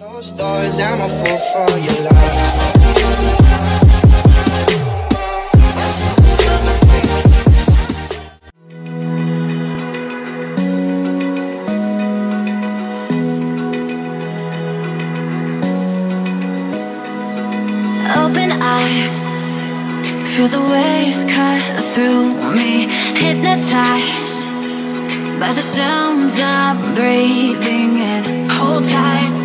Closed doors, I'm a fool for your love. Open eye, feel the waves cut through me, hypnotized by the sounds I'm breathing in. Hold tight,